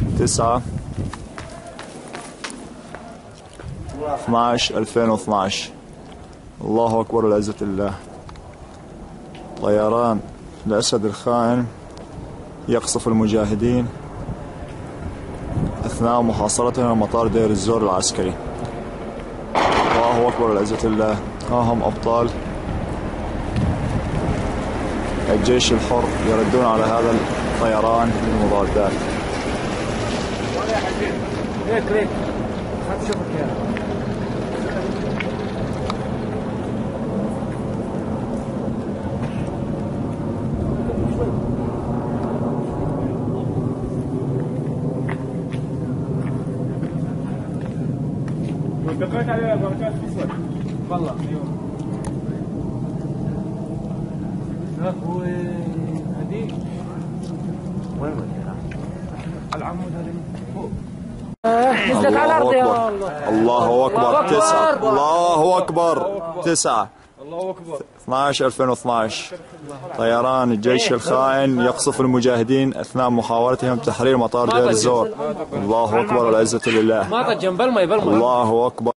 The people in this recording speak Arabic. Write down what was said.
9/12/2012. الله أكبر العزة لله. طيران الأسد الخائن يقصف المجاهدين أثناء محاصرتهم مطار دير الزور العسكري. الله أكبر العزة لله. ها هم أبطال الجيش الحر يردون على هذا الطيران المضادات. ليك خد شوفك يا دقيت على بركات اسود والله. ايوه هو هديك وين العمود هذا فوق نزلت على الارض. يا الله الله اكبر. 9 الله اكبر 9 الله اكبر 12/2012. طيران الجيش الخائن يقصف المجاهدين اثناء محاولتهم تحرير مطار دير الزور. الله اكبر والعزة لله. ما جنب الماء الله اكبر.